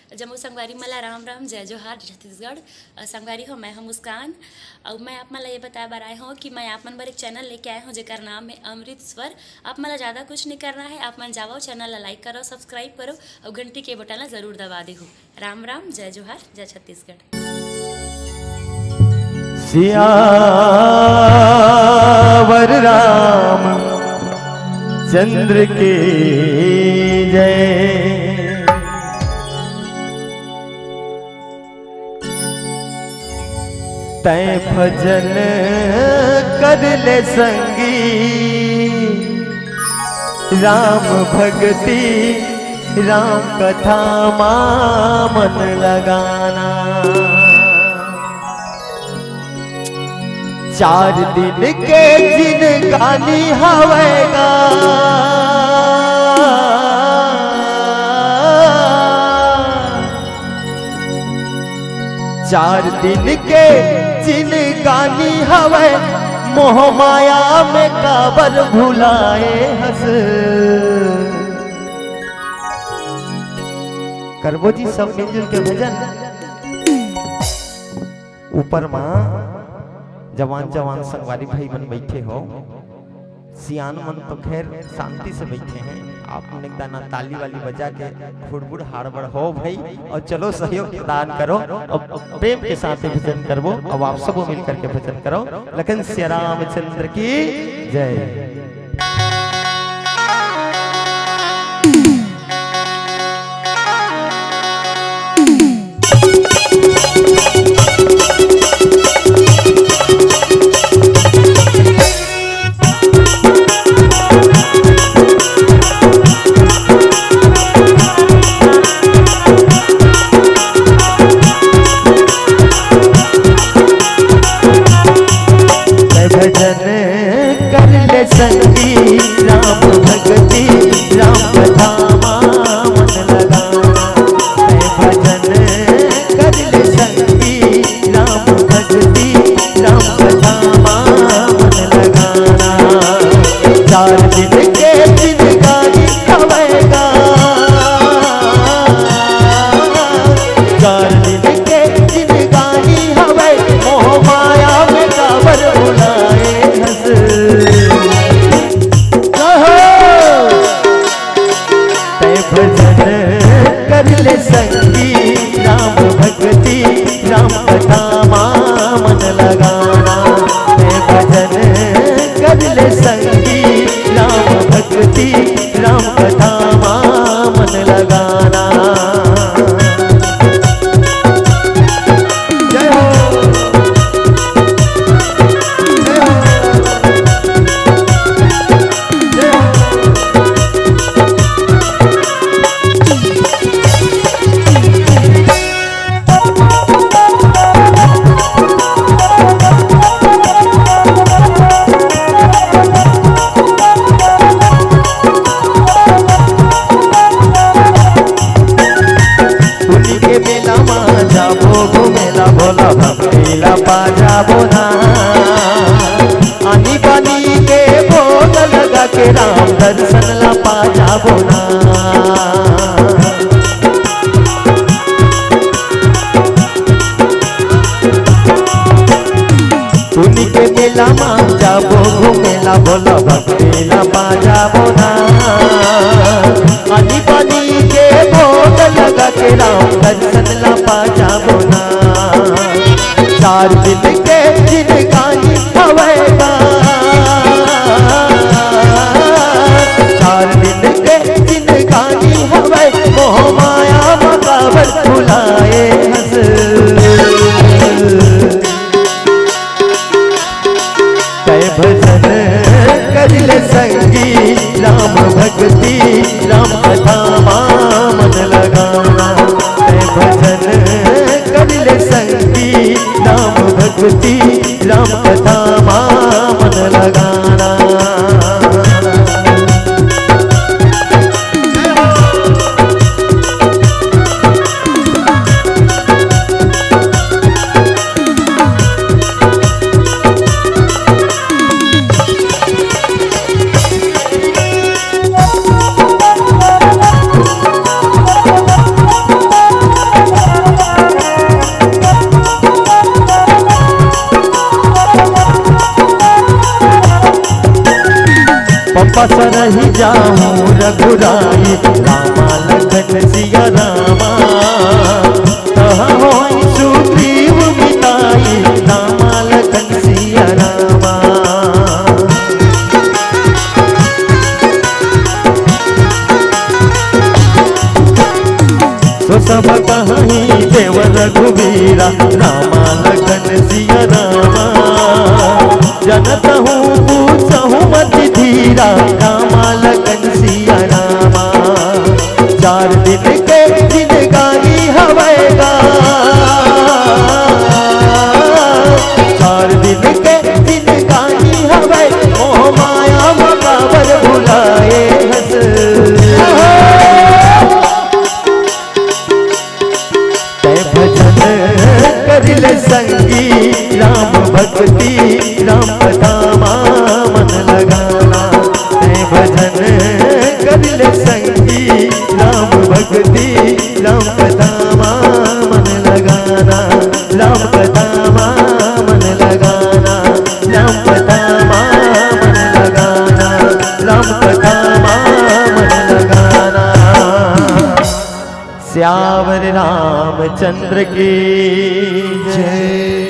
जम्मू संगवारी मला राम राम जय जोहार छत्तीसगढ़। संगवारी हो मैं हूँ मुस्कान और मैं आप मला ये बताया बार आए हूँ कि मैं आप मन बर एक चैनल लेके आए हूँ जेकर नाम है अमृत स्वर। आप मला ज़्यादा कुछ नहीं करना है, आप मन जाओ चैनल ला लाइक करो, सब्सक्राइब करो और घंटी के बटन ला जरूर दबा दे हो। राम राम जय जोहार जय छत्तीसगढ़। सियावर राम चंद्र के जय। तै भजन कर ले संगी राम भक्ति राम कथा मां मन लगाना। 4 दिन के जिन गानी हवेगा 4 दिन के जिन गानी हवे मोह माया में काबर भुलाए हस। करबो जी सब मिलजुल के भजन। ऊपर मां जवान जवान संगवारी भाई मन बैठे हो, सियान मन तो खैर शांति से बैठे हैं। आप एक दाना ताली वाली बजा के खुड़बुड़ हाड़बड़ हो भाई और चलो सहयोग प्रदान करो और प्रेम के साथ भजन करबो। अब आप सब मिल करके भजन करो। लखन श्री रामचंद्र की जय। भजन कर ले संगी राम भक्ति राम कथा मन लगाना। भजन कर ले संगी राम भक्ति राम कथा मन लगाना। 4 दिन के दिन गानी हवेगा 4 दिन के दिन गानी हवे मोह माया में काबर बुलाए हस। तै भजन कर ले संगी राम भक्ति राम कथा मन लगाना। तै भजन कर ले संगी राम भक्ति राम कथा मन लगाना। जय हो भोला भक्तिला पाजाबो ना। आनी पानी के भोग लगा के राम दर्शन ला पाजाबो ना। उन्हीं के मेला मान जाबो घूमेला भोला भक्तिला पाजाबो ना। आनी पानी के भोग लगा के राम दर्शन ला पाजाबो ना। 4 दिन के दिन गानी हवेगा 4 दिन के दिन गानी हवे मोह माया मकाबर भुलाए हस। तै भजन कर ले संगी राम भक्ति राम कथा मन लगाना। तै पप्पा सरही जाऊं रघुराई, रामा लखन सिया रामा, कहाँ होई सुग्रीव मिताई, रामा लखन सिया रामा। सो सब कहीं देव रघुवीरा, रामा लखन सिया रामा, जनत हूँ पूछहूँ मति धीरा, रामा लखन सिया रामा। 4 दिन के जिंदगानी हवेगा, 4 दिन के जिंदगानी हवे, मोह माया मकावर भुलाए हंस। भजन करिले संगी, राम भक्ति राम कथा मन लगाना। भजन करिले संगी, राम भक्ति राम कथा मन लगाना, राम कथा मन लगाना, राम कथा मन लगाना, राम कथा मन लगाना। श्यावर रामचंद्र की जय।